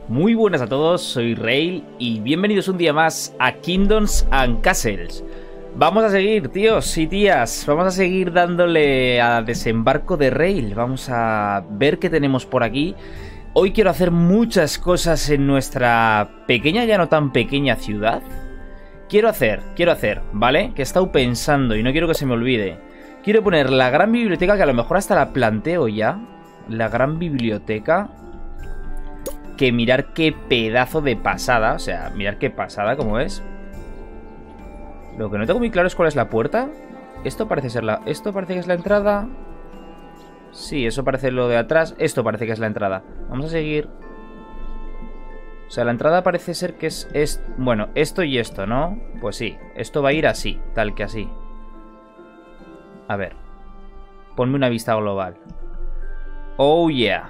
Muy buenas a todos, soy Rail y bienvenidos un día más a Kingdoms and Castles. Vamos a seguir, tíos y tías, vamos a seguir dándole a desembarco de Rail. Vamos a ver qué tenemos por aquí. Hoy quiero hacer muchas cosas en nuestra pequeña, ya no tan pequeña ciudad. Quiero hacer, ¿vale? Que he estado pensando y no quiero que se me olvide. Quiero poner la gran biblioteca, que a lo mejor hasta la planteo ya. La gran biblioteca. Que mirar qué pedazo de pasada. O sea, mirar qué pasada, como es. Lo que no tengo muy claro es cuál es la puerta. Esto parece ser la... Esto parece que es la entrada. Sí, eso parece lo de atrás. Esto parece que es la entrada. Vamos a seguir. O sea, la entrada parece ser que es... Bueno, esto y esto, ¿no? Pues sí, esto va a ir así, tal que así. A ver. Ponme una vista global. Oh, yeah.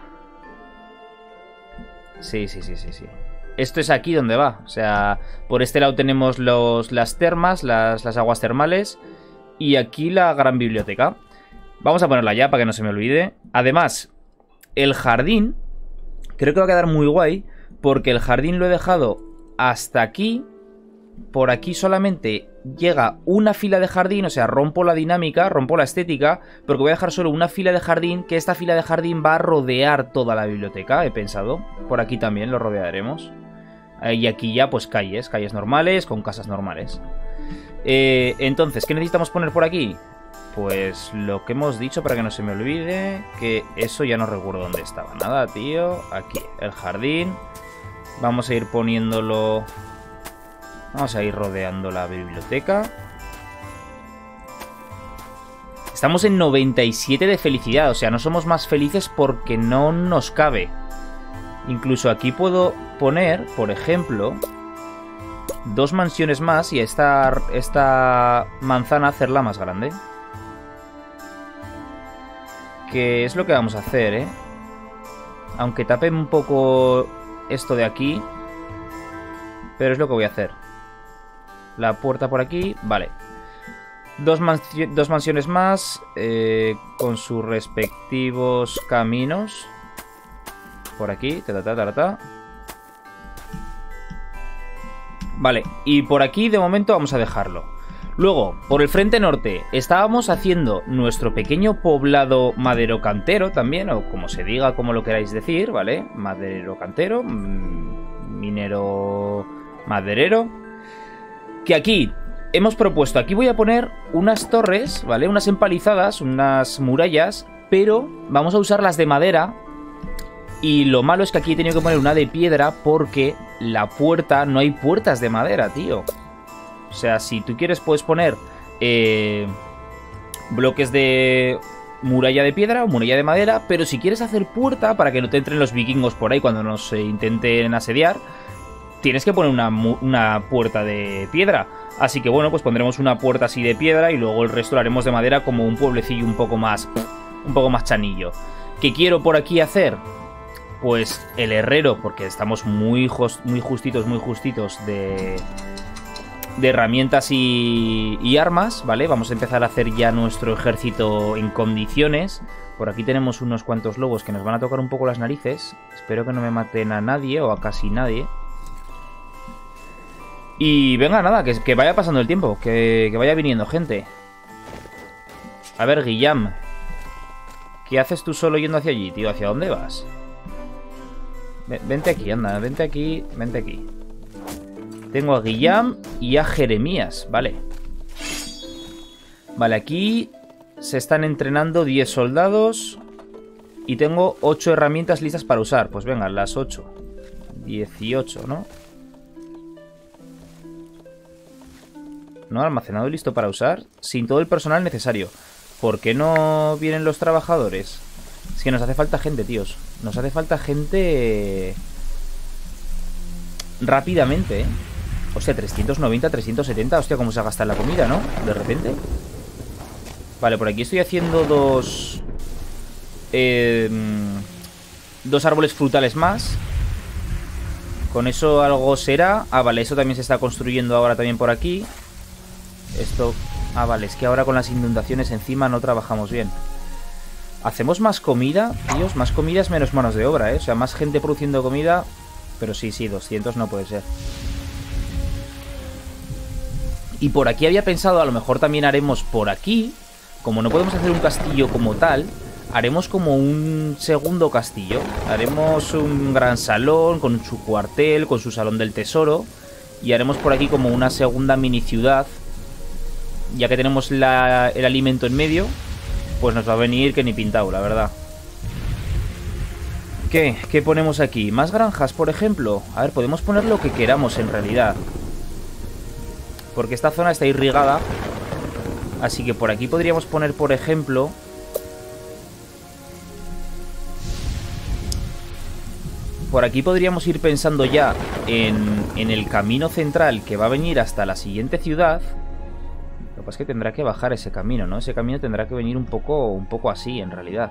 Sí. Esto es aquí donde va. O sea, por este lado tenemos las termas, las aguas termales. Y aquí la gran biblioteca. Vamos a ponerla ya para que no se me olvide. Además, el jardín creo que va a quedar muy guay, porque el jardín lo he dejado hasta aquí. Por aquí solamente llega una fila de jardín. O sea, rompo la dinámica, rompo la estética, porque voy a dejar solo una fila de jardín, que esta fila de jardín va a rodear toda la biblioteca, he pensado. Por aquí también lo rodearemos. Y aquí ya pues calles normales, con casas normales. Entonces, ¿qué necesitamos poner por aquí? Pues lo que hemos dicho, para que no se me olvide, que eso ya no recuerdo dónde estaba. Nada, tío. Aquí, el jardín. Vamos a ir poniéndolo... Vamos a ir rodeando la biblioteca. Estamos en 97 de felicidad. O sea, no somos más felices porque no nos cabe. Incluso aquí puedo poner, por ejemplo, 2 mansiones más y esta manzana hacerla más grande. Que es lo que vamos a hacer, ¿eh? Aunque tape un poco esto de aquí. Pero es lo que voy a hacer. La puerta por aquí, vale. 2 mansiones más, con sus respectivos caminos. Por aquí, Vale, y por aquí de momento vamos a dejarlo. Luego, por el frente norte, estábamos haciendo nuestro pequeño poblado madero cantero también, o como se diga, como lo queráis decir, ¿vale? Madero cantero, minero maderero. Que aquí hemos propuesto, aquí voy a poner unas torres, ¿vale? Unas empalizadas, unas murallas, pero vamos a usar las de madera. Y lo malo es que aquí he tenido que poner una de piedra porque la puerta, no hay puertas de madera, tío. O sea, si tú quieres puedes poner bloques de muralla de piedra o muralla de madera, pero si quieres hacer puerta para que no te entren los vikingos por ahí cuando nos intenten asediar, tienes que poner una puerta de piedra. Así que bueno, pues pondremos una puerta así de piedra y luego el resto lo haremos de madera, como un pueblecillo un poco más chanillo. ¿Qué quiero por aquí hacer? Pues el herrero, porque estamos muy justitos de herramientas y armas, ¿vale? Vamos a empezar a hacer ya nuestro ejército en condiciones. Por aquí tenemos unos cuantos lobos que nos van a tocar un poco las narices. Espero que no me maten a nadie o a casi nadie. Y venga, nada, que vaya pasando el tiempo, que vaya viniendo gente. A ver, Guillem, ¿qué haces tú solo yendo hacia allí, tío? ¿Hacia dónde vas? Vente aquí, anda, vente aquí. Tengo a Guillem y a Jeremías, vale. Vale, aquí se están entrenando 10 soldados y tengo 8 herramientas listas para usar. Pues venga, las 8. 18, ¿no? No, almacenado y listo para usar. Sin todo el personal necesario. ¿Por qué no vienen los trabajadores? Es que nos hace falta gente, tíos. Nos hace falta gente rápidamente, ¿eh? Hostia, 390, 370. Hostia, cómo se gasta la comida, ¿no? De repente. Vale, por aquí estoy haciendo dos árboles frutales más. Con eso algo será. Ah, vale, eso también se está construyendo ahora también por aquí. Esto... Ah, vale, es que ahora con las inundaciones encima no trabajamos bien. ¿Hacemos más comida, tíos? Más comida es menos manos de obra, ¿eh? O sea, más gente produciendo comida Pero sí, 200 no puede ser. Y por aquí había pensado, a lo mejor también haremos por aquí. Como no podemos hacer un castillo como tal, haremos como un segundo castillo. Haremos un gran salón con su cuartel, con su salón del tesoro. Y haremos por aquí como una segunda mini ciudad. Ya que tenemos el alimento en medio, pues nos va a venir que ni pintado, la verdad. ¿Qué? ¿Qué ponemos aquí? ¿Más granjas, por ejemplo? A ver, podemos poner lo que queramos en realidad. Porque esta zona está irrigada. Así que por aquí podríamos poner, por ejemplo... Por aquí podríamos ir pensando ya en el camino central que va a venir hasta la siguiente ciudad. Lo que pasa es que tendrá que bajar ese camino, ¿no? Ese camino tendrá que venir un poco así, en realidad.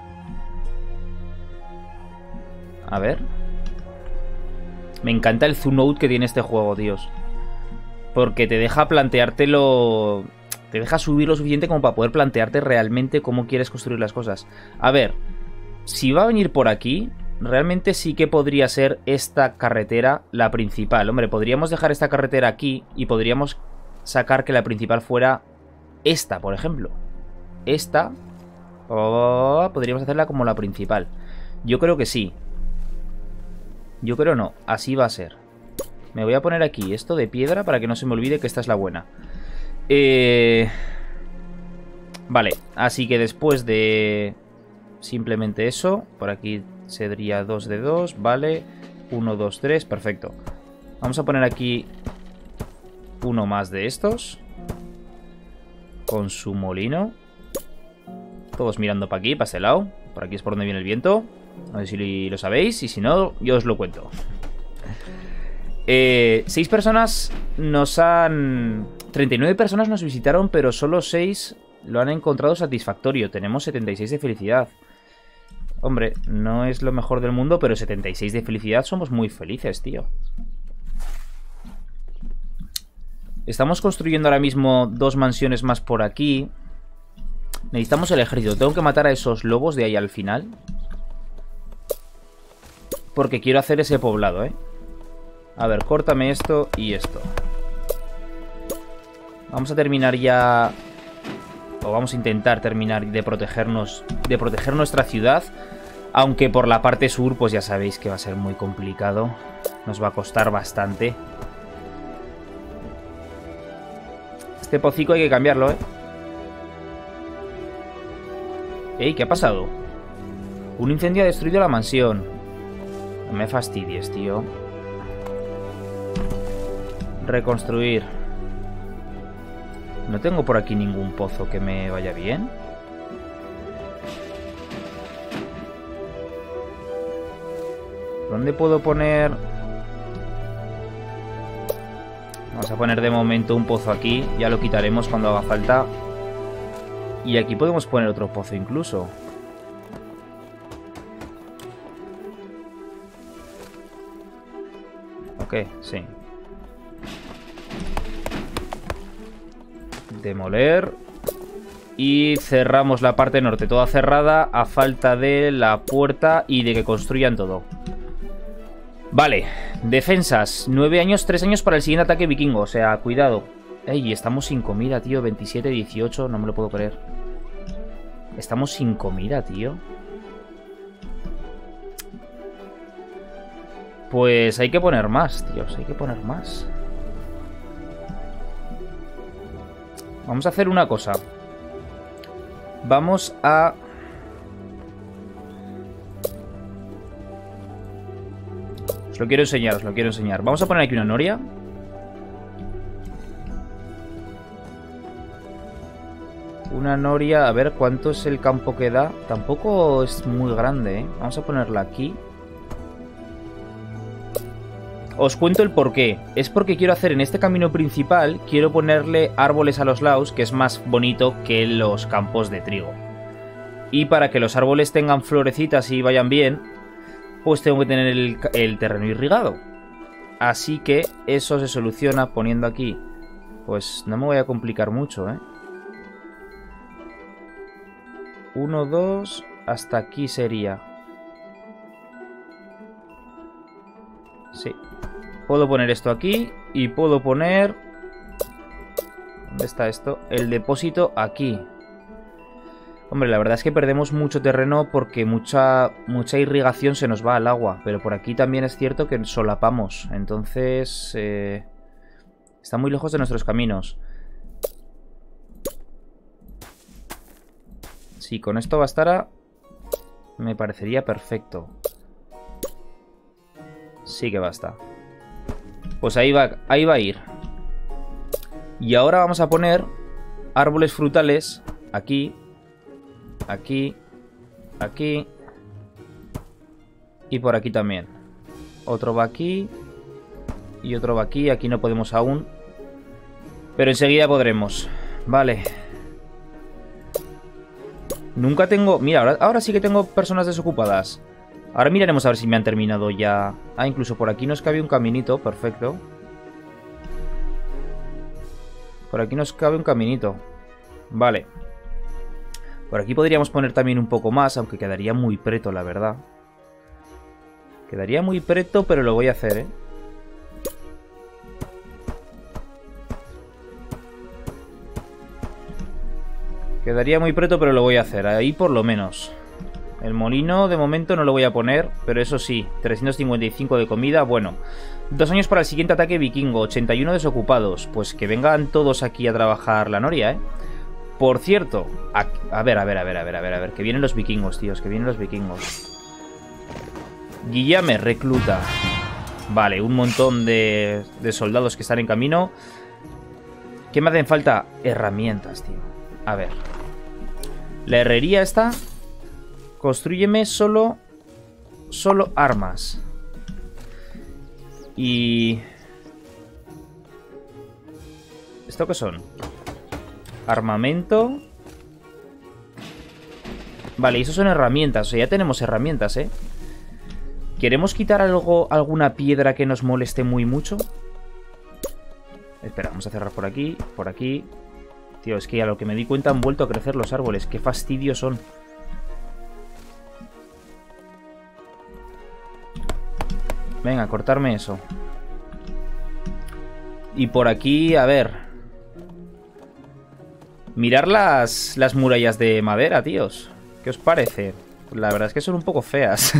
A ver. Me encanta el zoom out que tiene este juego, Dios. Porque te deja planteártelo... Te deja subir lo suficiente como para poder plantearte realmente cómo quieres construir las cosas. A ver, si va a venir por aquí, realmente sí que podría ser esta carretera la principal. Hombre, podríamos dejar esta carretera aquí y podríamos sacar que la principal fuera esta, por ejemplo. Esta, podríamos hacerla como la principal. Yo creo que sí. Yo creo no, así va a ser. Me voy a poner aquí esto de piedra para que no se me olvide que esta es la buena. Vale, así que después de simplemente eso, por aquí sería 2 de 2, vale. 1, 2, 3, perfecto. Vamos a poner aquí uno más de estos. Con su molino. Todos mirando para aquí, para este lado. Por aquí es por donde viene el viento. No sé si lo sabéis, y si no, yo os lo cuento. 6 personas nos han... 39 personas nos visitaron, pero solo 6 lo han encontrado satisfactorio. Tenemos 76 de felicidad. Hombre, no es lo mejor del mundo, pero 76 de felicidad somos muy felices, tío. Estamos construyendo ahora mismo 2 mansiones más por aquí. Necesitamos el ejército. Tengo que matar a esos lobos de ahí al final. Porque quiero hacer ese poblado, ¿eh? A ver, córtame esto y esto. Vamos a terminar ya... O vamos a intentar terminar de protegernos... De proteger nuestra ciudad. Aunque por la parte sur, pues ya sabéis que va a ser muy complicado. Nos va a costar bastante. Este pocico hay que cambiarlo, ¿eh? Ey, ¿qué ha pasado? Un incendio ha destruido la mansión. No me fastidies, tío. Reconstruir. No tengo por aquí ningún pozo que me vaya bien. ¿Dónde puedo poner? Vamos a poner de momento un pozo aquí. Ya lo quitaremos cuando haga falta. Y aquí podemos poner otro pozo incluso. Ok, sí. Demoler. Y cerramos la parte norte, toda cerrada, a falta de la puerta y de que construyan todo. Vale, defensas. 9 años, 3 años para el siguiente ataque vikingo. O sea, cuidado. Ey, estamos sin comida, tío. 27, 18, no me lo puedo creer. Estamos sin comida, tío. Pues hay que poner más, tíos. Hay que poner más. Vamos a hacer una cosa. Vamos a... Os lo quiero enseñar, os lo quiero enseñar. Vamos a poner aquí una noria. Una noria, a ver cuánto es el campo que da. Tampoco es muy grande, ¿eh? Vamos a ponerla aquí. Os cuento el porqué. Es porque quiero hacer en este camino principal, quiero ponerle árboles a los lados, que es más bonito que los campos de trigo. Y para que los árboles tengan florecitas y vayan bien, pues tengo que tener el terreno irrigado. Así que eso se soluciona poniendo aquí. Pues no me voy a complicar mucho, ¿eh? 1, 2, hasta aquí sería. Sí. Puedo poner esto aquí y puedo poner... ¿Dónde está esto? El depósito aquí. Hombre, la verdad es que perdemos mucho terreno porque mucha irrigación se nos va al agua. Pero por aquí también es cierto que solapamos. Entonces... está muy lejos de nuestros caminos. Si con esto bastara, me parecería perfecto. Sí que basta. Pues ahí va a ir. Y ahora vamos a poner árboles frutales aquí, aquí, aquí y por aquí también. Otro va aquí y otro va aquí. Aquí no podemos aún, pero enseguida podremos. Vale. Nunca tengo... Mira, ahora sí que tengo personas desocupadas. Ahora miraremos a ver si me han terminado ya. Ah, incluso por aquí nos cabe un caminito. Perfecto. Por aquí nos cabe un caminito. Vale. Por aquí podríamos poner también un poco más, aunque quedaría muy preto, la verdad. Quedaría muy preto, pero lo voy a hacer, ¿eh? Quedaría muy preto, pero lo voy a hacer. Ahí por lo menos. El molino de momento no lo voy a poner, pero eso sí, 355 de comida, bueno. 2 años para el siguiente ataque vikingo, 81 desocupados. Pues que vengan todos aquí a trabajar la noria, ¿eh? Por cierto, a ver, que vienen los vikingos, tíos, que vienen los vikingos. Guillame, recluta. Vale, un montón de soldados que están en camino. ¿Qué me hacen falta? Herramientas, tío. A ver. La herrería está... Constrúyeme solo armas. Y... ¿esto qué son? Armamento. Vale, y eso son herramientas. O sea, ya tenemos herramientas, ¿eh? ¿Queremos quitar alguna piedra que nos moleste muy mucho? Espera, vamos a cerrar por aquí, por aquí. Tío, es que a lo que me di cuenta han vuelto a crecer los árboles. Qué fastidio son. Venga, cortarme eso. Y por aquí, a ver. Mirar las murallas de madera, tíos. ¿Qué os parece? La verdad es que son un poco feas.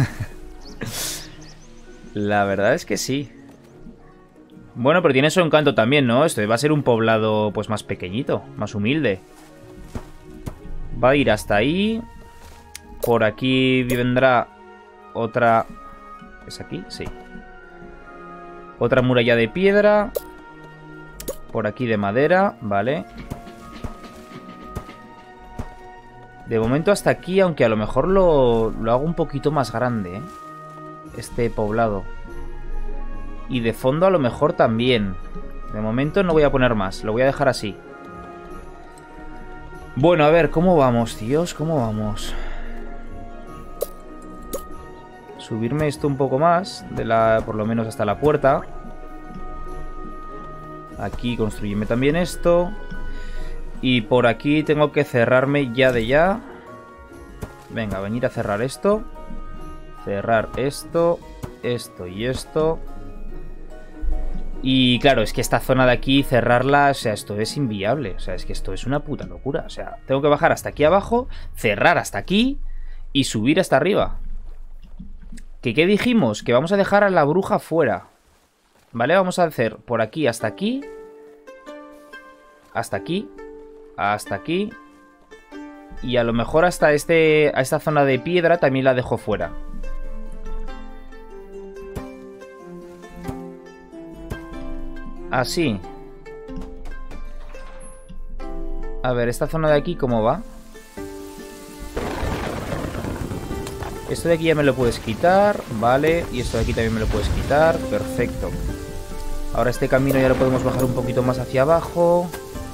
La verdad es que sí. Bueno, pero tiene su encanto también, ¿no? Esto va a ser un poblado pues más pequeñito, más humilde. Va a ir hasta ahí. Por aquí vendrá otra... ¿Es aquí? Sí. Otra muralla de piedra. Por aquí de madera, vale. De momento hasta aquí, aunque a lo mejor lo hago un poquito más grande, ¿eh? Este poblado. Y de fondo a lo mejor también. De momento no voy a poner más, lo voy a dejar así. Bueno, a ver, ¿cómo vamos, tíos? ¿Cómo vamos? Subirme esto un poco más, por lo menos hasta la puerta. Aquí construyeme también esto. Y por aquí tengo que cerrarme ya de ya. Venga, venir a cerrar esto. Cerrar esto, esto y esto. Y claro, es que esta zona de aquí, cerrarla, o sea, esto es inviable. O sea, es que esto es una puta locura. O sea, tengo que bajar hasta aquí abajo, cerrar hasta aquí y subir hasta arriba. ¿Qué dijimos? Que vamos a dejar a la bruja fuera. ¿Vale? Vamos a hacer por aquí hasta aquí. Hasta aquí. Hasta aquí. Y a lo mejor hasta a esta zona de piedra también la dejo fuera. Así. A ver, esta zona de aquí, ¿cómo va? Esto de aquí ya me lo puedes quitar, vale. Y esto de aquí también me lo puedes quitar, perfecto. Ahora este camino ya lo podemos bajar un poquito más hacia abajo.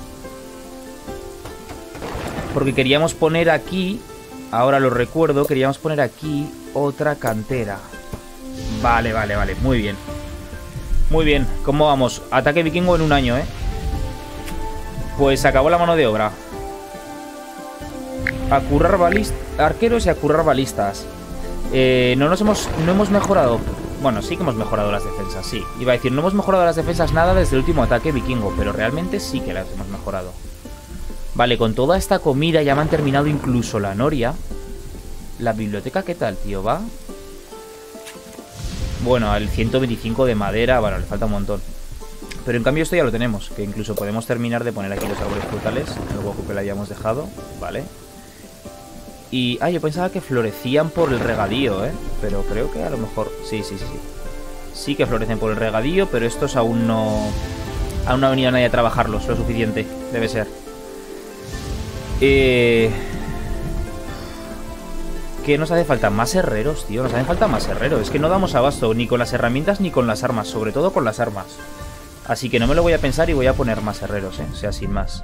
Porque queríamos poner aquí, ahora lo recuerdo, queríamos poner aquí otra cantera. Vale, vale, vale, muy bien. Muy bien, ¿cómo vamos? Ataque vikingo en un año, ¿eh? Pues acabó la mano de obra. A currar arqueros y a currar balistas. No hemos mejorado Bueno, sí que hemos mejorado las defensas, sí. Iba a decir, no hemos mejorado las defensas nada desde el último ataque vikingo, pero realmente sí que las hemos mejorado. Vale, con toda esta comida ya me han terminado incluso la noria. La biblioteca, ¿qué tal, tío? ¿Va? Bueno, el 125 de madera, bueno, le falta un montón. Pero en cambio esto ya lo tenemos, que incluso podemos terminar de poner aquí los árboles frutales, el hueco que le habíamos dejado, vale. Y, yo pensaba que florecían por el regadío, pero creo que a lo mejor, sí. Sí que florecen por el regadío, pero estos aún no ha venido nadie a trabajarlos lo suficiente, debe ser. ¿Qué nos hace falta? Más herreros, tío, nos hacen falta más herreros. Es que no damos abasto ni con las herramientas ni con las armas, sobre todo con las armas. Así que no me lo voy a pensar y voy a poner más herreros, o sea, sin más.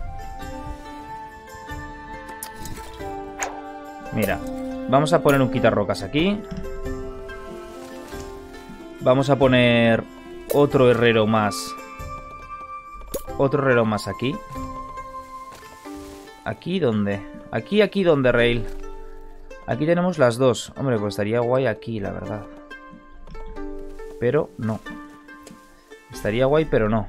Mira, vamos a poner un quitarrocas aquí. Vamos a poner otro herrero más. Otro herrero más aquí. ¿Aquí dónde? Aquí donde, Rail. Aquí tenemos las dos. Hombre, pues estaría guay aquí, la verdad. Pero no. Estaría guay, pero no.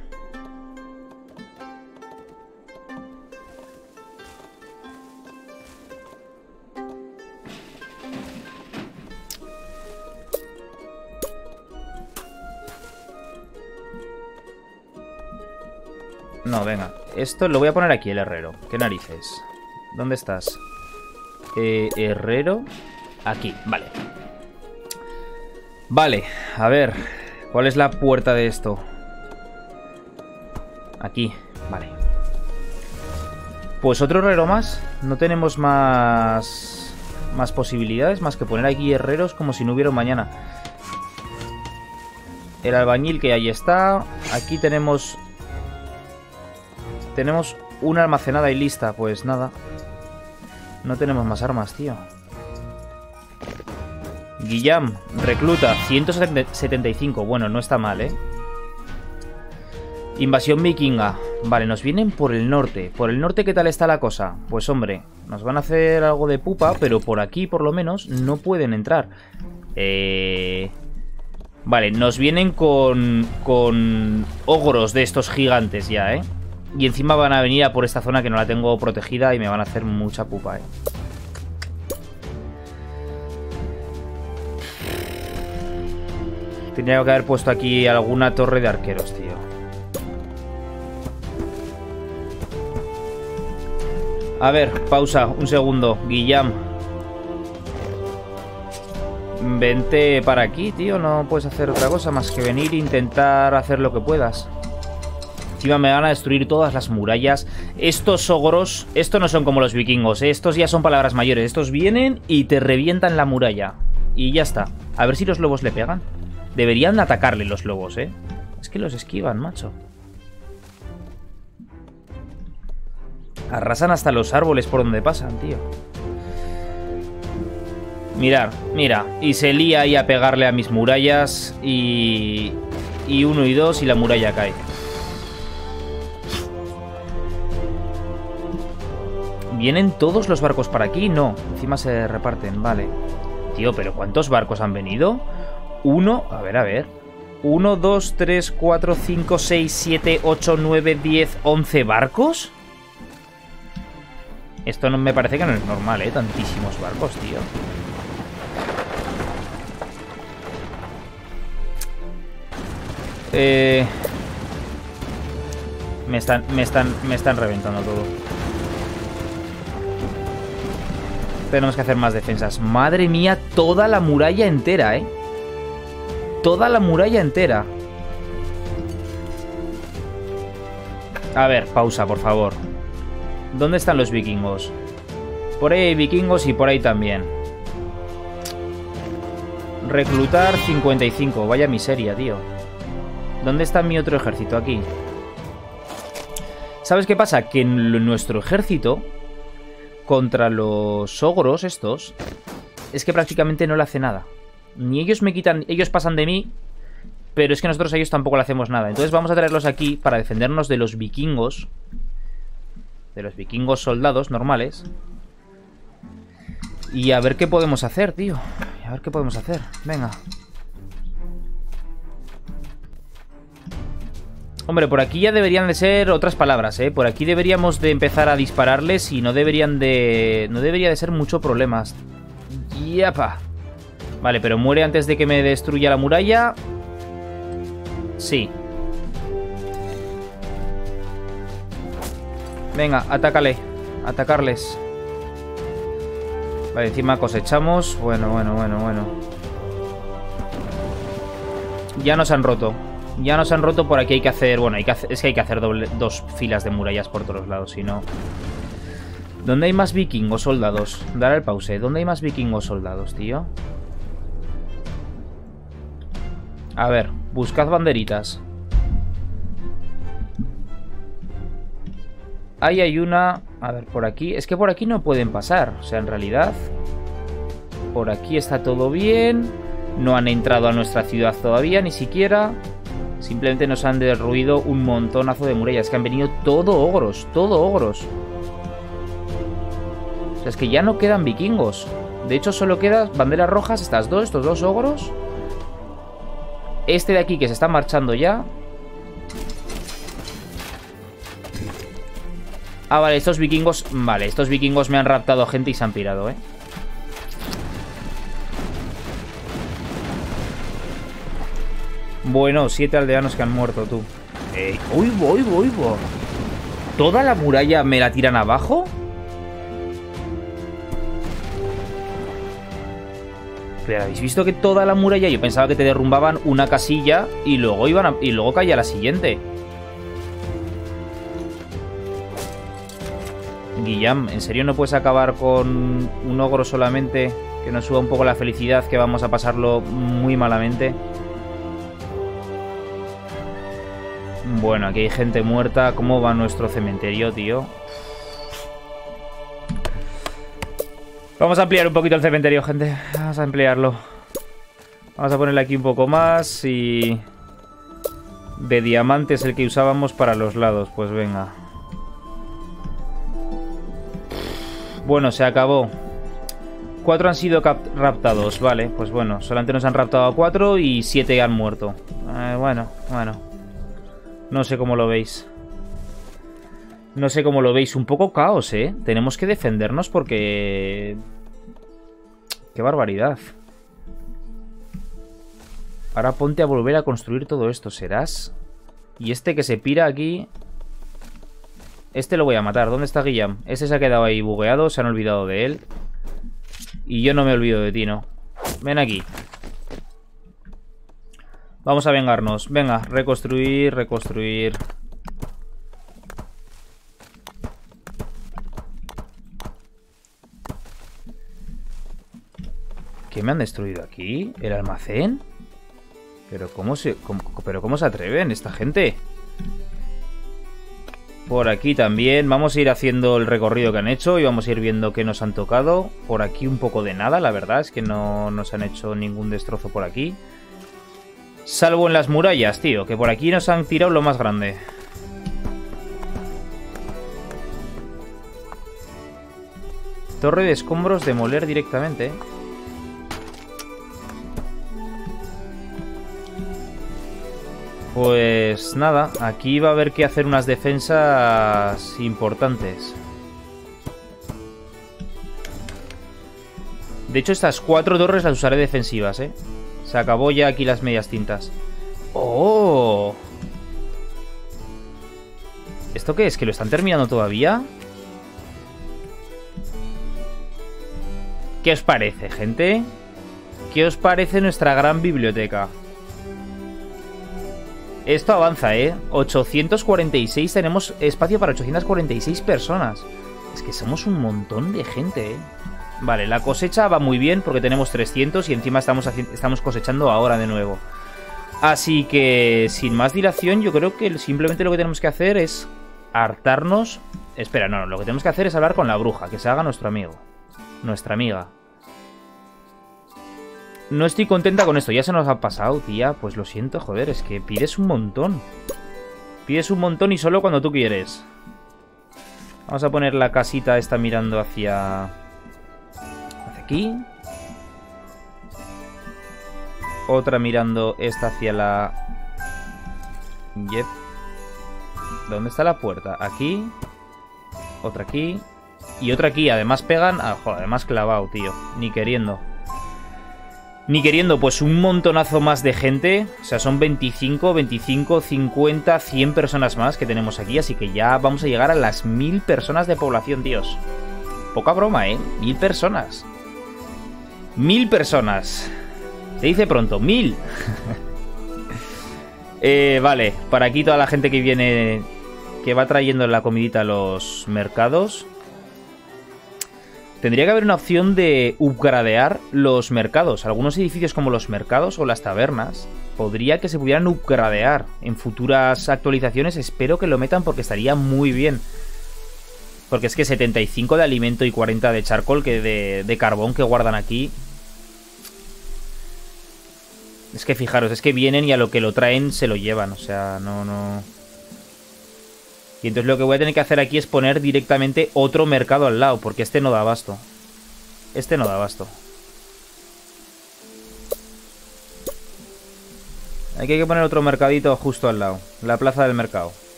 No, venga. Esto lo voy a poner aquí, el herrero. ¿Qué narices? ¿Dónde estás? Herrero. Aquí, vale. Vale, a ver. ¿Cuál es la puerta de esto? Aquí, vale. Pues otro herrero más. No tenemos más posibilidades más que poner aquí herreros como si no hubiera un mañana. El albañil que ahí está. Aquí tenemos una almacenada y lista. Pues nada. No tenemos más armas, tío. Guillaume, recluta, 175. Bueno, no está mal, Invasión vikinga. Vale, nos vienen por el norte. Por el norte, ¿qué tal está la cosa? Pues hombre, nos van a hacer algo de pupa, pero por aquí, por lo menos, no pueden entrar. Vale, nos vienen con ogros de estos gigantes ya, Y encima van a venir a por esta zona que no la tengo protegida y me van a hacer mucha pupa, Tendría que haber puesto aquí alguna torre de arqueros, tío. A ver, pausa, un segundo. Guillaume. Vente para aquí, tío. No puedes hacer otra cosa más que venir e intentar hacer lo que puedas. Encima me van a destruir todas las murallas. Estos ogros, estos no son como los vikingos, Estos ya son palabras mayores. Estos vienen y te revientan la muralla. Y ya está. A ver si los lobos le pegan. Deberían atacarle los lobos, Es que los esquivan, macho. Arrasan hasta los árboles por donde pasan, tío. Mirad, mira. Y se lía ahí a pegarle a mis murallas. Y 1 y 2 y la muralla cae. ¿Vienen todos los barcos para aquí? No. Encima se reparten, vale. Tío, pero ¿cuántos barcos han venido? A ver. 1, 2, 3, 4, 5, 6, 7, 8, 9, 10, 11 barcos. Esto no me parece que no es normal, tantísimos barcos, tío. Me están reventando todo. Tenemos que hacer más defensas. Madre mía, toda la muralla entera, Toda la muralla entera. A ver, pausa, por favor. ¿Dónde están los vikingos? Por ahí hay vikingos y por ahí también. Reclutar 55. Vaya miseria, tío. ¿Dónde está mi otro ejército? Aquí. ¿Sabes qué pasa? Que en nuestro ejército, contra los ogros estos, es que prácticamente no le hace nada. Ni ellos me quitan, ellos pasan de mí, pero es que nosotros a ellos tampoco le hacemos nada. Entonces vamos a traerlos aquí para defendernos de los vikingos. De los vikingos soldados normales. Y a ver qué podemos hacer, tío. A ver qué podemos hacer. Venga. Hombre, por aquí ya deberían de ser otras palabras, ¿eh? Por aquí deberíamos de empezar a dispararles y no deberían de... No debería de ser mucho problemas. ¡Yapa! Vale, pero muere antes de que me destruya la muralla. Sí. Venga, atácale. Atacarles. Vale, encima cosechamos. Bueno. Ya nos han roto. Ya nos han roto, por aquí hay que hacer... Bueno, es que hay que hacer dos filas de murallas por todos lados, si no... ¿Dónde hay más vikingos soldados? Dar al pause. ¿Dónde hay más vikingos soldados, tío? A ver, buscad banderitas. Ahí hay una... A ver, por aquí... Es que por aquí no pueden pasar. O sea, en realidad... Por aquí está todo bien. No han entrado a nuestra ciudad todavía, ni siquiera... Simplemente nos han derruido un montonazo de murallas. Que han venido todo ogros. Todo ogros. O sea, es que ya no quedan vikingos. De hecho, solo quedan banderas rojas. Estos dos ogros. Este de aquí que se está marchando ya. Ah, vale, estos vikingos... Vale, estos vikingos me han raptado a gente y se han pirado, ¿eh? Bueno, 7 aldeanos que han muerto, tú. ¡Uy, voy! ¿Toda la muralla me la tiran abajo? Pero ¿habéis visto que toda la muralla? Yo pensaba que te derrumbaban una casilla y luego y luego caía la siguiente. Guillem, ¿en serio no puedes acabar con un ogro solamente? Que nos suba un poco la felicidad, que vamos a pasarlo muy malamente. Bueno, aquí hay gente muerta. ¿Cómo va nuestro cementerio, tío? Vamos a ampliar un poquito el cementerio, gente. Vamos a ampliarlo. Vamos a ponerle aquí un poco más y... De diamantes el que usábamos para los lados. Pues venga. Bueno, se acabó. 4 han sido raptados. Vale, pues bueno. Solamente nos han raptado a 4 y 7 han muerto. Bueno. No sé cómo lo veis. No sé cómo lo veis. Un poco caos, ¿eh? Tenemos que defendernos porque... ¡Qué barbaridad! Ahora ponte a volver a construir todo esto, ¿serás? Y este que se pira aquí... Este lo voy a matar. ¿Dónde está Guillem? Este se ha quedado ahí bugueado. Se han olvidado de él. Y yo no me olvido de ti, ¿no? Ven aquí. Vamos a vengarnos. Venga, reconstruir. ¿Qué me han destruido aquí? ¿El almacén? ¿Pero cómo se atreven esta gente? Por aquí también. Vamos a ir haciendo el recorrido que han hecho y vamos a ir viendo qué nos han tocado. Por aquí un poco de nada, la verdad. Es que no nos han hecho ningún destrozo por aquí. Salvo en las murallas, tío. Que por aquí nos han tirado lo más grande. Torre de escombros, demoler directamente, ¿eh? Pues nada, aquí va a haber que hacer unas defensas importantes. De hecho, estas 4 torres las usaré defensivas, ¿eh? Se acabó ya aquí las medias tintas. ¡Oh! ¿Esto qué es? ¿Que lo están terminando todavía? ¿Qué os parece, gente? ¿Qué os parece nuestra gran biblioteca? Esto avanza, ¿eh? 846, tenemos espacio para 846 personas. Es que somos un montón de gente, ¿eh? Vale, la cosecha va muy bien porque tenemos 300 y encima estamos cosechando ahora de nuevo. Así que, sin más dilación, yo creo que simplemente lo que tenemos que hacer es hartarnos... Espera, no, lo que tenemos que hacer es hablar con la bruja, que se haga nuestro amigo. Nuestra amiga. No estoy contenta con esto, ya se nos ha pasado, tía. Pues lo siento, joder, es que pides un montón. Pides un montón y solo cuando tú quieres. Vamos a poner la casita esta mirando hacia aquí. Otra mirando esta hacia la... Yep. ¿Dónde está la puerta? Aquí. Otra aquí. Y otra aquí. Además pegan... Ah, joder, además clavado, tío. Ni queriendo. Ni queriendo, pues un montonazo más de gente. O sea, son 25, 25, 50, 100 personas más que tenemos aquí. Así que ya vamos a llegar a las 1000 personas de población, Dios. Poca broma, ¿eh? 1000 personas. 1000 personas. Se dice pronto, 1000. Vale, para aquí toda la gente que viene... Que va trayendo la comidita a los mercados. Tendría que haber una opción de upgradear los mercados. Algunos edificios como los mercados o las tabernas podría que se pudieran upgradear en futuras actualizaciones. Espero que lo metan porque estaría muy bien. Porque es que 75 de alimento y 40 de charcoal, que de carbón que guardan aquí. Es que fijaros, es que vienen y a lo que lo traen se lo llevan. O sea, no... Y entonces lo que voy a tener que hacer aquí es poner directamente otro mercado al lado, porque este no da abasto. Este no da abasto. Aquí hay que poner otro mercadito justo al lado. La plaza del mercado.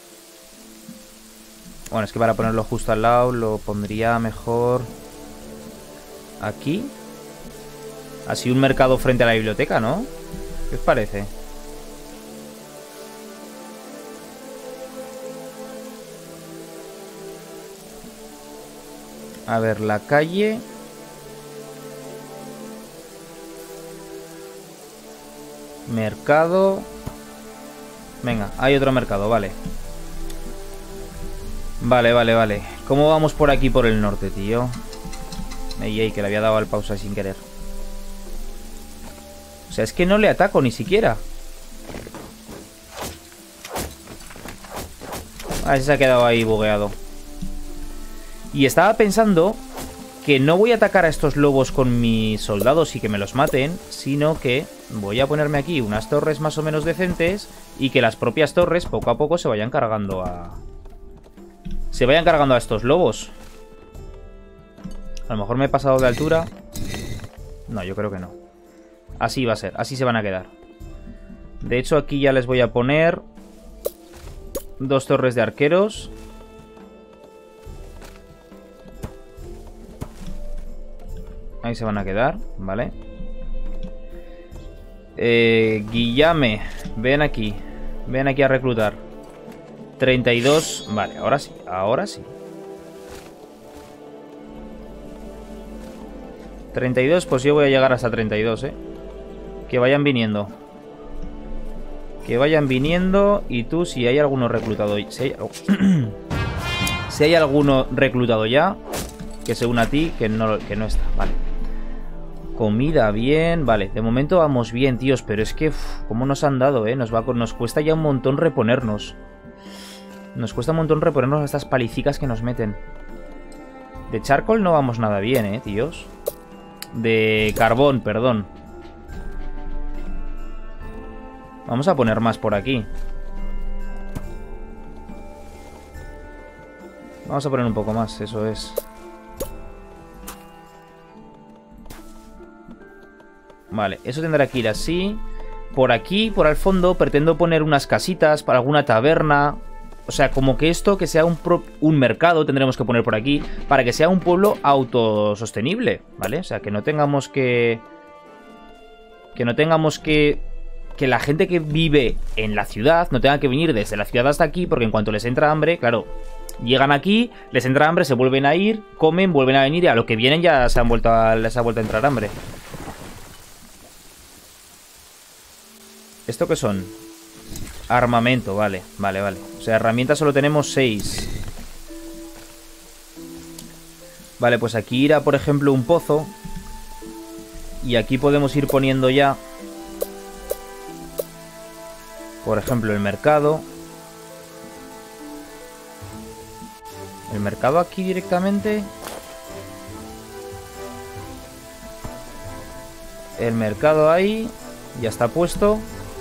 Bueno, es que para ponerlo justo al lado lo pondría mejor aquí. Así un mercado frente a la biblioteca, ¿no? ¿Qué os parece? A ver, la calle... Mercado... Venga, hay otro mercado, vale. Vale. ¿Cómo vamos por aquí por el norte, tío? Ey, que le había dado al pausa sin querer. O sea, es que no le ataco ni siquiera. Ah, ese se ha quedado ahí bugueado. Y estaba pensando que no voy a atacar a estos lobos con mis soldados y que me los maten, sino que voy a ponerme aquí unas torres más o menos decentes y que las propias torres poco a poco se vayan cargando a... Se vayan cargando a estos lobos. A lo mejor me he pasado de altura. No, yo creo que no. Así va a ser, así se van a quedar. De hecho, aquí ya les voy a poner 2 torres de arqueros. Ahí se van a quedar, ¿vale? Guillame, ven aquí. Ven aquí a reclutar. 32, vale, ahora sí, ahora sí. 32, pues yo voy a llegar hasta 32, ¿eh? Que vayan viniendo. Que vayan viniendo. Y tú, si hay alguno reclutado... Si hay alguno reclutado ya, que se una a ti, que no está, vale. Comida, bien, vale. De momento vamos bien, tíos, pero es que... ¿Cómo nos han dado, eh? Nos cuesta ya un montón reponernos. Nos cuesta un montón reponernos a estas palicicas que nos meten. De charcoal no vamos nada bien, tíos. De carbón, perdón. Vamos a poner más por aquí. Vamos a poner un poco más, eso es. Vale, eso tendrá que ir así. Por aquí, por al fondo, pretendo poner unas casitas para alguna taberna. O sea, como que esto, que sea un mercado, tendremos que poner por aquí, para que sea un pueblo autosostenible, ¿vale? O sea, que no tengamos que... Que la gente que vive en la ciudad no tenga que venir desde la ciudad hasta aquí, porque en cuanto les entra hambre, claro, llegan aquí, les entra hambre, se vuelven a ir, comen, vuelven a venir y a lo que vienen ya les ha vuelto a entrar hambre. ¿Esto qué son? Armamento, vale. O sea, herramientas solo tenemos 6. Vale, pues aquí irá, por ejemplo, un pozo. Y aquí podemos ir poniendo ya, por ejemplo, el mercado. El mercado aquí directamente. El mercado ahí. Ya está puesto.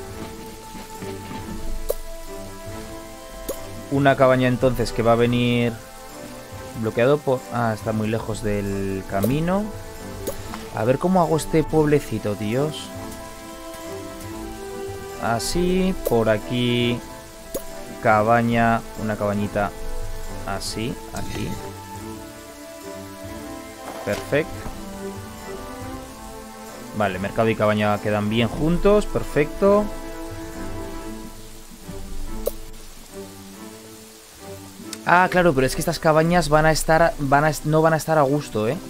Una cabaña entonces que va a venir bloqueado por... Ah, está muy lejos del camino. A ver cómo hago este pueblecito, tíos. Así, por aquí cabaña, una cabañita así, aquí. Perfecto. Vale, mercado y cabaña quedan bien juntos, perfecto. Ah, claro, pero es que estas cabañas van a estar, no van a estar a gusto, ¿eh?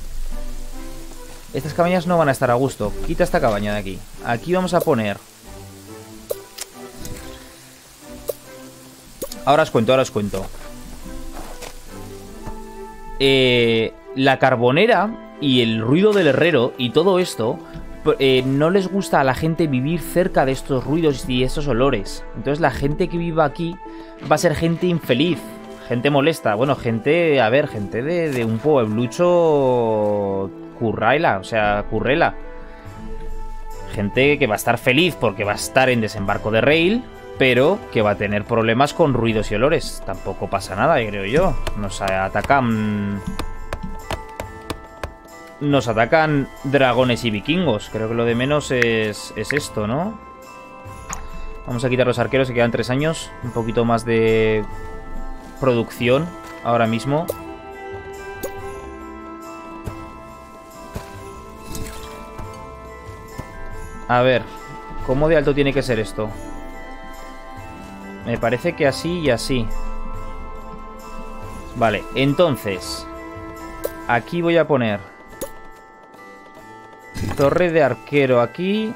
Estas cabañas no van a estar a gusto. Quita esta cabaña de aquí. Aquí vamos a poner... Ahora os cuento, ahora os cuento. La carbonera y el ruido del herrero y todo esto... no les gusta a la gente vivir cerca de estos ruidos y estos olores. Entonces la gente que viva aquí va a ser gente infeliz. Gente molesta. Bueno, gente... A ver, gente de un pueblucho... Curraila, o sea, currela. Gente que va a estar feliz porque va a estar en desembarco de Rail, pero que va a tener problemas con ruidos y olores. Tampoco pasa nada, creo yo. Nos atacan dragones y vikingos. Creo que lo de menos es esto, ¿no? Vamos a quitar los arqueros, que quedan 3 años. Un poquito más de producción ahora mismo. A ver, ¿cómo de alto tiene que ser esto? Me parece que así y así. Vale, entonces aquí voy a poner torre de arquero aquí.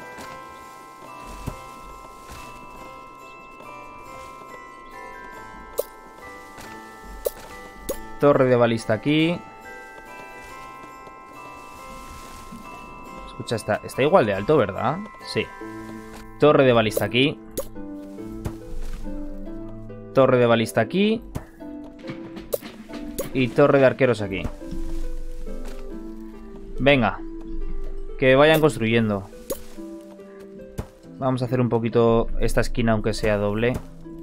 Torre de balista aquí. Escucha, está igual de alto, ¿verdad? Sí. Torre de balista aquí. Torre de balista aquí. Y torre de arqueros aquí. Venga. Que vayan construyendo. Vamos a hacer un poquito esta esquina, aunque sea doble.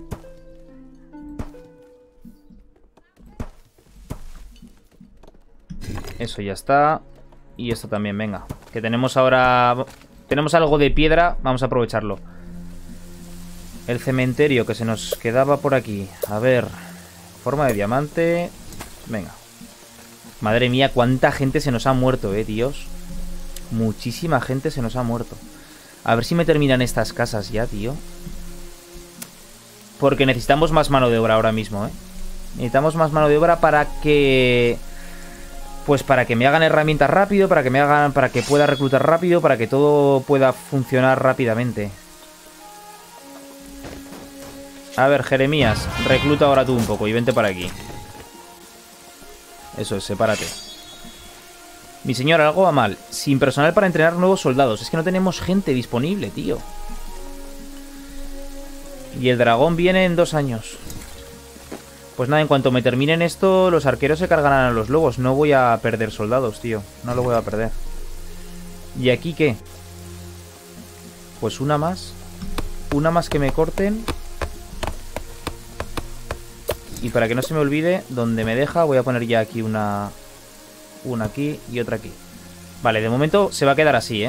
Eso ya está. Y esto también, venga. Que tenemos ahora... Tenemos algo de piedra, vamos a aprovecharlo. El cementerio que se nos quedaba por aquí. A ver... Forma de diamante... Venga. Madre mía, cuánta gente se nos ha muerto, Dios. Muchísima gente se nos ha muerto. A ver si me terminan estas casas ya, tío. Porque necesitamos más mano de obra ahora mismo, Necesitamos más mano de obra para que... Pues para que me hagan herramientas rápido, para que pueda reclutar rápido, para que todo pueda funcionar rápidamente. A ver, Jeremías, recluta ahora tú un poco y vente para aquí. Eso es, sepárate. Mi señor, algo va mal. Sin personal para entrenar nuevos soldados. Es que no tenemos gente disponible, tío. Y el dragón viene en 2 años. Pues nada, en cuanto me terminen esto, los arqueros se cargarán a los lobos. No voy a perder soldados, tío. No lo voy a perder. ¿Y aquí qué? Pues una más. Una más que me corten. Y para que no se me olvide, donde me deja, voy a poner ya aquí una aquí y otra aquí. Vale, de momento se va a quedar así,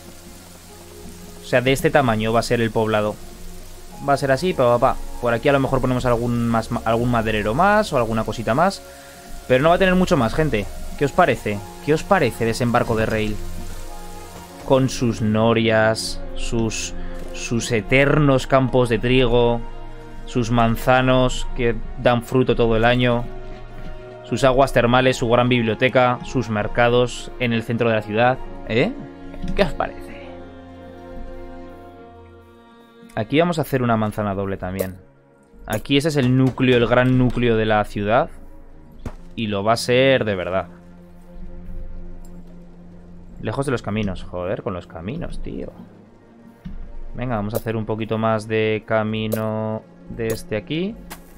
O sea, de este tamaño va a ser el poblado. Va a ser así, pa. Por aquí a lo mejor ponemos algún maderero más o alguna cosita más. Pero no va a tener mucho más, gente. ¿Qué os parece? ¿Qué os parece desembarco de Rail? Con sus norias, sus eternos campos de trigo, sus manzanos que dan fruto todo el año, sus aguas termales, su gran biblioteca, sus mercados en el centro de la ciudad. ¿Qué os parece? Aquí vamos a hacer una manzana doble también. Aquí ese es el núcleo, el gran núcleo de la ciudad. Y lo va a ser de verdad. Lejos de los caminos. Joder, con los caminos, tío. Venga, vamos a hacer un poquito más de camino de este aquí.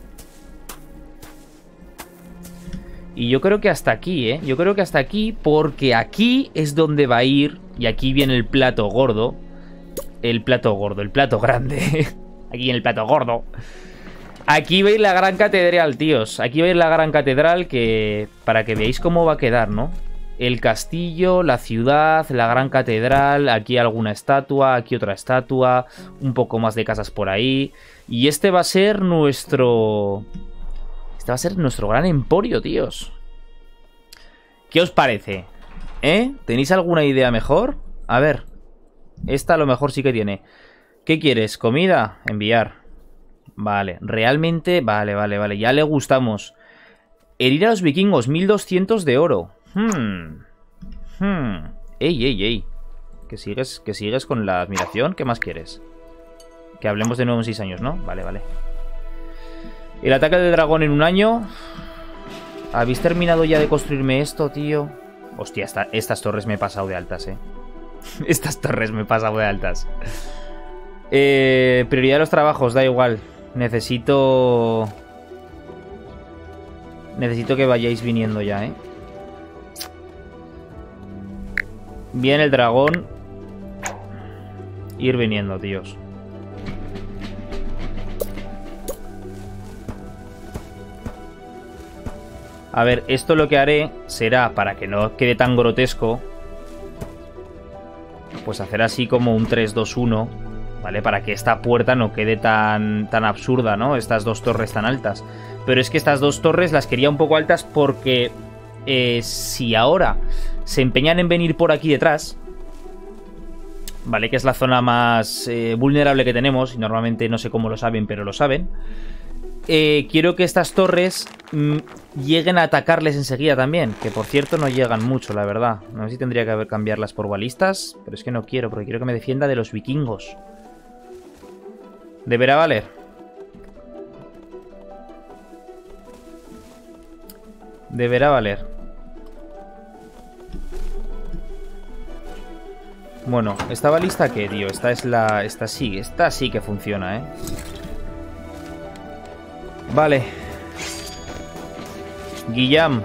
Y yo creo que hasta aquí, Yo creo que hasta aquí, porque aquí es donde va a ir. Y aquí viene el plato gordo. El plato grande. Aquí en el plato gordo. Aquí va a ir la gran catedral, tíos. Aquí va a ir la gran catedral que... Para que veáis cómo va a quedar, ¿no? el castillo, la ciudad, la gran catedral, aquí alguna estatua, aquí otra estatua, un poco más de casas por ahí. Y este va a ser nuestro... Este va a ser nuestro gran emporio, tíos. ¿Qué os parece? ¿Tenéis alguna idea mejor? A ver. Esta a lo mejor sí que tiene. ¿Qué quieres? ¿Comida? Enviar. Vale, realmente... Vale. Ya le gustamos. Herir a los vikingos, 1200 de oro. Ey. Que sigues con la admiración. ¿Qué más quieres? Que hablemos de nuevo en 6 años, ¿no? Vale. El ataque del dragón en 1 año. ¿Habéis terminado ya de construirme esto, tío? Hostia, estas torres me he pasado de altas, Estas torres me he pasado de altas. Prioridad de los trabajos, da igual. Necesito que vayáis viniendo ya, Bien el dragón. Ir viniendo, tíos. A ver, esto lo que haré será, para que no quede tan grotesco, pues hacer así como un 3-2-1, ¿vale? Para que esta puerta no quede tan absurda, ¿no? Estas dos torres tan altas. Pero es que estas dos torres las quería un poco altas porque si ahora se empeñan en venir por aquí detrás, ¿vale? Que es la zona más vulnerable que tenemos, y normalmente no sé cómo lo saben, pero lo saben. Quiero que estas torres lleguen a atacarles enseguida también. Que por cierto no llegan mucho, la verdad. No sé si tendría que cambiarlas por balistas, pero es que no quiero, porque quiero que me defienda de los vikingos. ¿Deberá valer? Deberá valer. Bueno, ¿esta balista qué, tío? Esta sí que funciona, Vale. Guillaume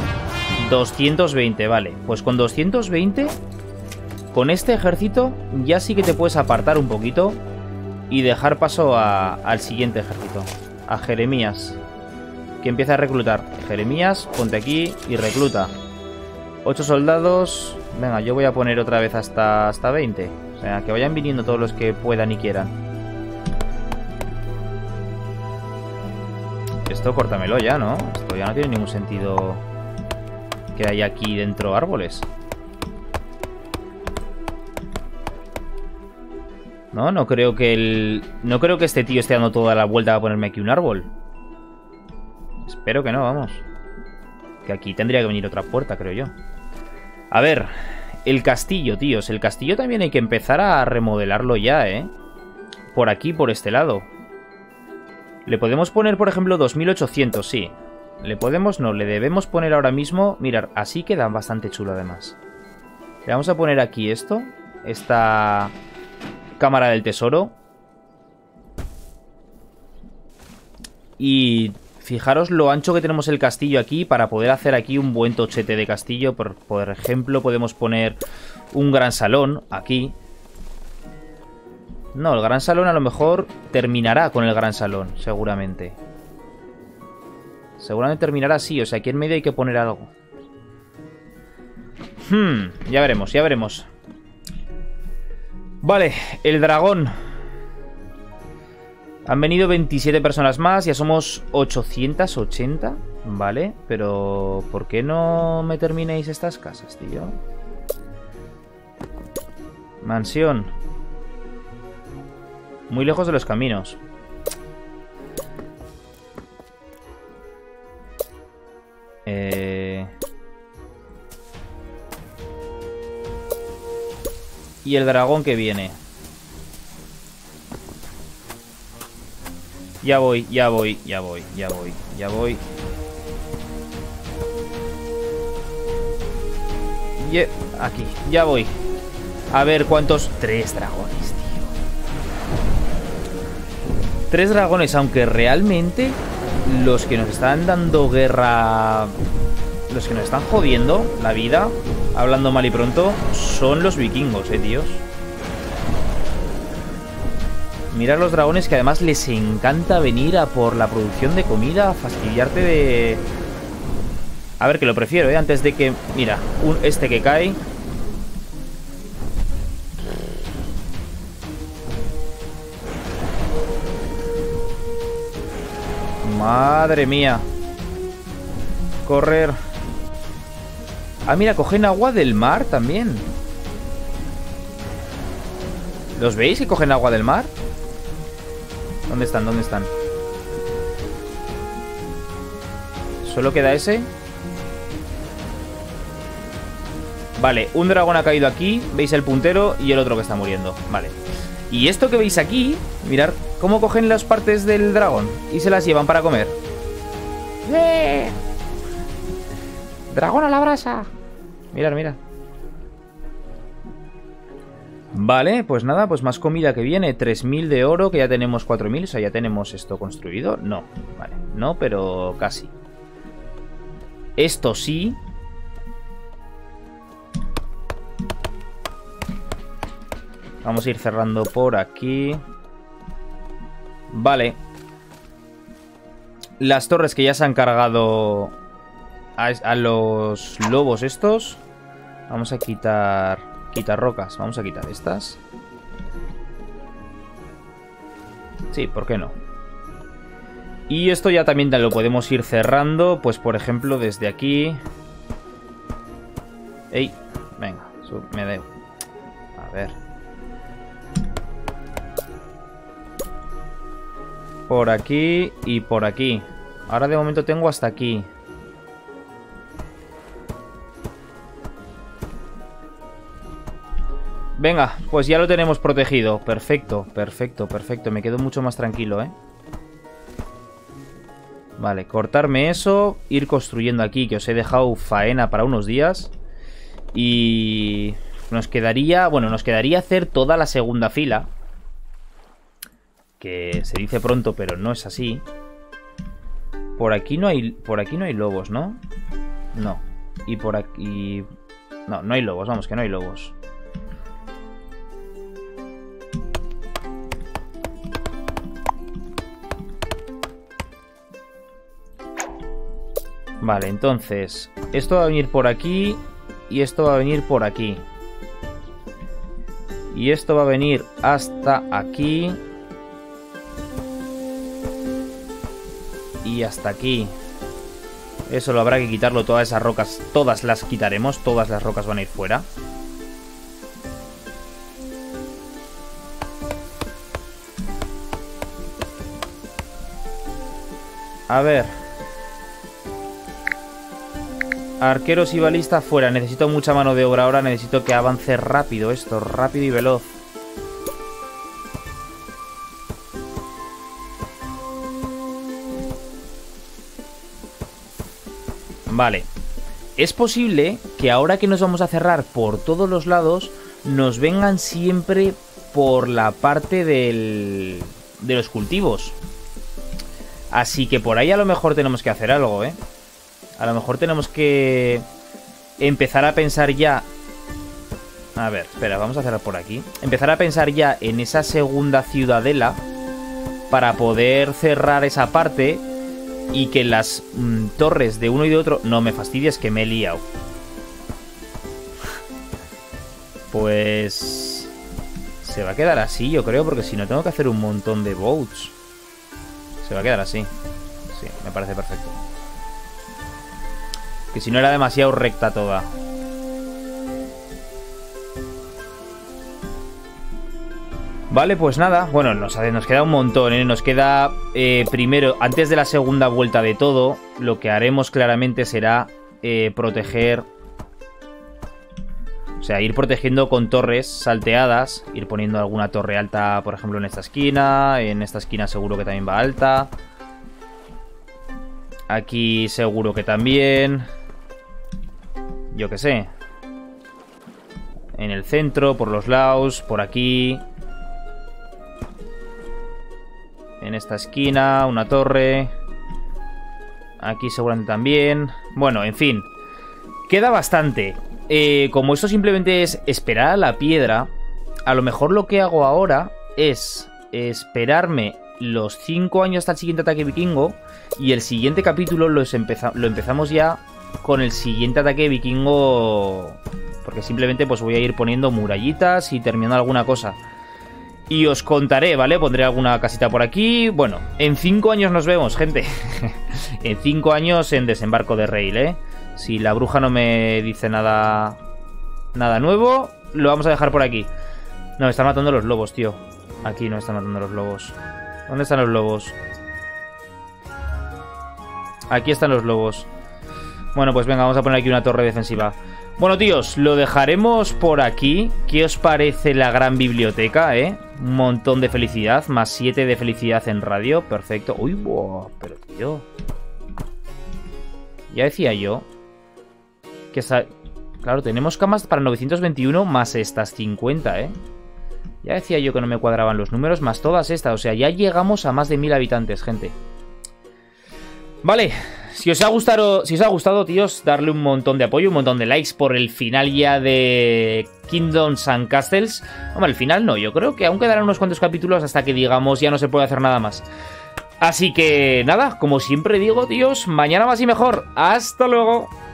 220, vale. Pues con 220, con este ejército, ya sí que te puedes apartar un poquito y dejar paso al siguiente ejército. A Jeremías, que empieza a reclutar. Jeremías, ponte aquí y recluta. 8 soldados. Venga, yo voy a poner otra vez hasta 20. O sea, que vayan viniendo todos los que puedan y quieran. Esto córtamelo ya, ¿no? Esto ya no tiene ningún sentido que haya aquí dentro árboles. No creo que no creo que este tío esté dando toda la vuelta a ponerme aquí un árbol. Espero que no, vamos. Que aquí tendría que venir otra puerta, creo yo. A ver, el castillo, tíos. El castillo también hay que empezar a remodelarlo ya, Por aquí, por este lado. Le podemos poner, por ejemplo, 2800, sí. Le podemos, no, le debemos poner ahora mismo. Mirad, así queda bastante chulo además. Le vamos a poner aquí esto. Esta cámara del tesoro. Y fijaros lo ancho que tenemos el castillo aquí para poder hacer aquí un buen tochete de castillo. Por ejemplo, podemos poner un gran salón aquí. No, el gran salón a lo mejor terminará con el gran salón, seguramente. Seguramente terminará así, o sea, aquí en medio hay que poner algo. Ya veremos, ya veremos. Vale, el dragón. Han venido 27 personas más, ya somos 880, ¿vale? Pero, ¿por qué no me terminéis estas casas, tío? Mansión. Muy lejos de los caminos. Y el dragón que viene. Ya voy. Aquí, ya voy. A ver cuántos... 3 dragones, tío. 3 dragones, aunque realmente los que nos están dando guerra, los que nos están jodiendo la vida, hablando mal y pronto, son los vikingos, tíos. Mirad los dragones, que además les encanta venir a por la producción de comida, a fastidiarte A ver, que lo prefiero, ¿eh? Antes de que... Mira, este que cae. Madre mía. Correr. Ah, mira, cogen agua del mar también. ¿Los veis que cogen agua del mar? ¿Dónde están? ¿Dónde están? ¿Solo queda ese? Vale, un dragón ha caído aquí. ¿Veis el puntero? Y el otro que está muriendo. Vale. Y esto que veis aquí, mirad cómo cogen las partes del dragón y se las llevan para comer. ¡Eh! ¡Dragón a la brasa! Mirad, mirad. Vale, pues nada, pues más comida que viene. 3000 de oro, que ya tenemos 4000. O sea, ya tenemos esto construido. No, vale, no, pero casi. Esto sí. Vamos a ir cerrando por aquí. Vale. Las torres que ya se han cargado a los lobos estos. Vamos a quitar rocas. Vamos a quitar estas. Sí, ¿por qué no? Y esto ya también lo podemos ir cerrando. Pues por ejemplo desde aquí. ¡Ey! Venga, me debo. A ver. Por aquí y por aquí. Ahora de momento tengo hasta aquí. Venga, pues ya lo tenemos protegido. Perfecto, perfecto, perfecto. Me quedo mucho más tranquilo, ¿eh? Vale, cortarme eso. Ir construyendo aquí, que os he dejado faena para unos días. Y nos quedaría... Bueno, nos quedaría hacer toda la segunda fila. Que se dice pronto, pero no es así. Por aquí no hay lobos, ¿no? No. Y por aquí... No, no hay lobos, vamos, que no hay lobos. Vale, entonces esto va a venir por aquí y esto va a venir por aquí. Y esto va a venir hasta aquí. Y hasta aquí. Eso lo habrá que quitarlo. Todas esas rocas, todas las quitaremos. Todas las rocas van a ir fuera. A ver. Arqueros y balistas fuera. Necesito mucha mano de obra ahora. Necesito que avance rápido esto. Rápido y veloz. Vale. Es posible que ahora que nos vamos a cerrar por todos los lados, nos vengan siempre por la parte de los cultivos. Así que por ahí a lo mejor tenemos que hacer algo, ¿eh? A lo mejor tenemos que empezar a pensar ya... A ver, espera, vamos a cerrar por aquí. Empezar a pensar ya en esa segunda ciudadela para poder cerrar esa parte y que las torres de uno y de otro... No me fastidies que me he liado. Pues... se va a quedar así, yo creo, porque si no tengo que hacer un montón de boats. Se va a quedar así. Sí, me parece perfecto. Que si no era demasiado recta toda. Vale, pues nada. Bueno, nos queda un montón, ¿eh? Nos queda primero, antes de la segunda vuelta de todo, lo que haremos claramente será proteger... O sea, ir protegiendo con torres salteadas. Ir poniendo alguna torre alta, por ejemplo, en esta esquina. En esta esquina seguro que también va alta. Aquí seguro que también... Yo qué sé. En el centro, por los lados, por aquí. En esta esquina, una torre. Aquí seguramente también. Bueno, en fin. Queda bastante. Como esto simplemente es esperar a la piedra, a lo mejor lo que hago ahora es esperarme los 5 años hasta el siguiente ataque vikingo. Y el siguiente capítulo lo empezamos ya con el siguiente ataque vikingo, porque simplemente pues voy a ir poniendo murallitas y terminando alguna cosa. Y os contaré, ¿vale? Pondré alguna casita por aquí. Bueno, en 5 años nos vemos, gente. En 5 años en Desembarco de Rail, ¿eh? Si la bruja no me dice nada nuevo, lo vamos a dejar por aquí. No, me están matando los lobos, tío. Aquí no están matando los lobos. ¿Dónde están los lobos? Aquí están los lobos. Bueno, pues venga, vamos a poner aquí una torre defensiva. Bueno, tíos, lo dejaremos por aquí. ¿Qué os parece la gran biblioteca, Un montón de felicidad. Más 7 de felicidad en radio. Perfecto. Uy, wow, pero tío. Ya decía yo que claro, tenemos camas para 921 más estas 50, Ya decía yo que no me cuadraban los números más todas estas. O sea, ya llegamos a más de 1000 habitantes, gente. Vale. Si os ha gustado, tíos, darle un montón de apoyo, un montón de likes por el final ya de Kingdoms and Castles. Hombre, el final no, yo creo que aún quedarán unos cuantos capítulos hasta que, digamos, ya no se puede hacer nada más. Así que, nada, como siempre digo, tíos, mañana más y mejor. ¡Hasta luego!